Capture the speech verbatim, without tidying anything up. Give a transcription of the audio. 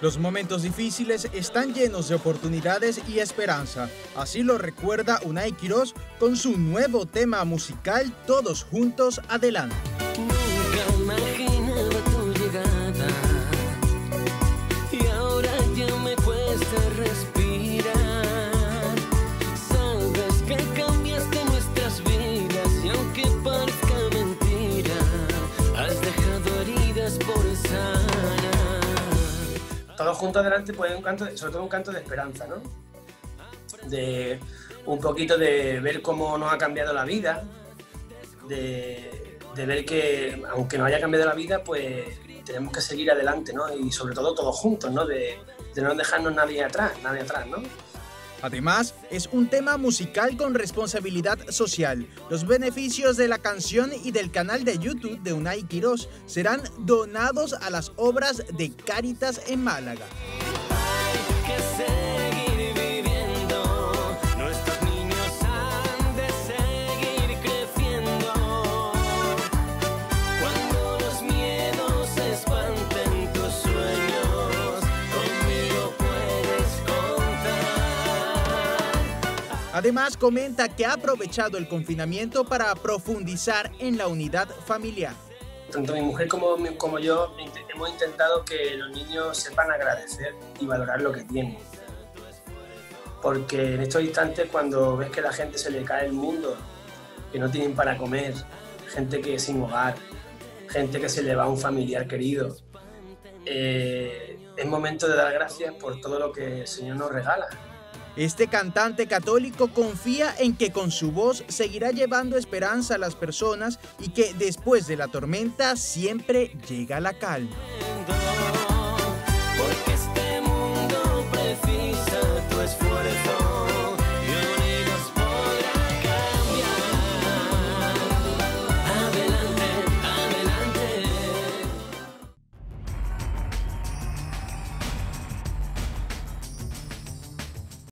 Los momentos difíciles están llenos de oportunidades y esperanza. Así lo recuerda Unai Quirós con su nuevo tema musical Todos Juntos Adelante. Nunca imaginaba tu llegada y ahora ya me cuesta respirar. Sabes que cambiaste nuestras vidas y aunque parezca mentira, has dejado heridas por sanar. Todos Juntos Adelante, pues un canto, sobre todo un canto de esperanza, ¿no? De un poquito de ver cómo nos ha cambiado la vida, de, de ver que aunque nos haya cambiado la vida, pues tenemos que seguir adelante, ¿no? Y sobre todo todos juntos, ¿no? De, de no dejarnos nadie atrás, nadie atrás, ¿no? Además, es un tema musical con responsabilidad social. Los beneficios de la canción y del canal de YouTube de Unai Quirós serán donados a las obras de Cáritas en Málaga. Hay que seguir viviendo, nuestros niños han de seguir creciendo. Cuando los miedos espanten tus sueños, conmigo puedes contar. Además, comenta que ha aprovechado el confinamiento para profundizar en la unidad familiar. Tanto mi mujer como, como yo hemos intentado que los niños sepan agradecer y valorar lo que tienen. Porque en estos instantes, cuando ves que a la gente se le cae el mundo, que no tienen para comer, gente que es sin hogar, gente que se le va a un familiar querido, eh, es momento de dar gracias por todo lo que el Señor nos regala. Este cantante católico confía en que con su voz seguirá llevando esperanza a las personas y que después de la tormenta siempre llega la calma. Porque este mundo precisa tu esfuerzo.